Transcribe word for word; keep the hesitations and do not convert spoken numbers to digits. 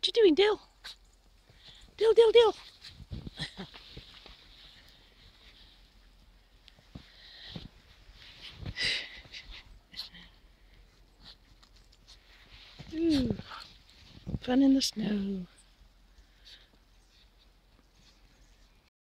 What you doing, Dill? Dill, Dill, Dill. Ooh, fun in the snow.